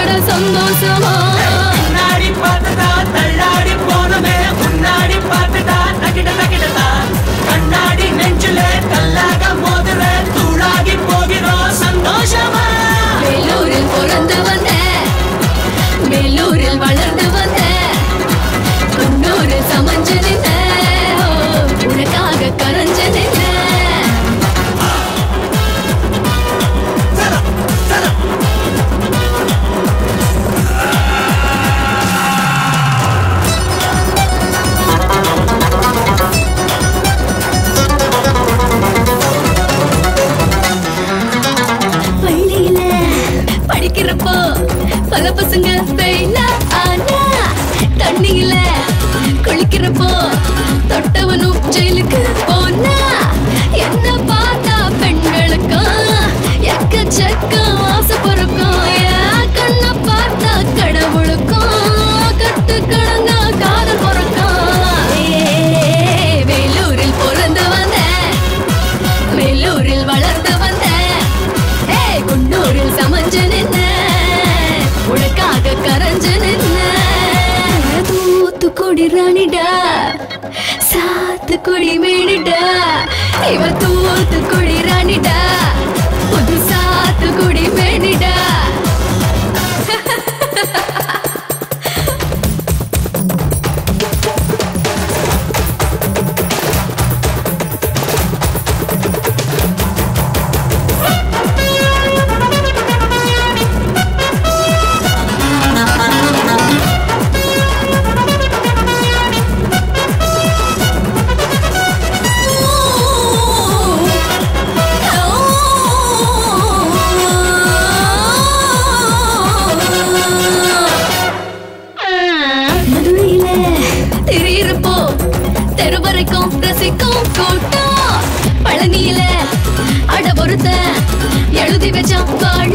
சந்தோஷமா முன்னாடி பார்த்துட்டா தள்ளாடி போனமே முன்னாடி பார்த்துட்டா நகிட நகிடதா கண்ணாடி நெஞ்சில கல்லாக மோதுற தூளாகி போகிறோம் சந்தோஷமா வேலூரில் பிறந்து வந்தேன் வேலூரில் வளர்ந்து வந்தேன் குன்னூரில் சமைஞ்சு நின்றேன் உனக்காக கரைஞ்சு நின்றேன் படிக்கிறப்போ பல பசங்க பெயிலா ஆனா தண்ணியில குளிக்கிறப்போ தொட்டவனும் ஜெயிலுக்கு போனா என்ன பார்த்தா பெண்களுக்கும் எக்கச்சக்கம் ஆசை பிறக்கும் கண்ணை பார்த்தா கடவுளுக்கும் கட்டுக்கடங்க காதல் பிறக்கும் வேலூரில் பிறந்து வந்தேன் வேலூரில் வளர்ந்து வந்தேன் குன்னூரில் சமைஞ்சு நின்னேன் உனக்காக கரைஞ்சு நின்னேன் தூத்துக்குடி ராணிடா சாத்துக்குடி மேனிடா இவ தூத்துக்குடி ராணிடா புது சாத்துக்குடி மேனிடா ரசிக்கும் கூட்டம் பழனியில அட பொறுத்த எழுதி வச்சான்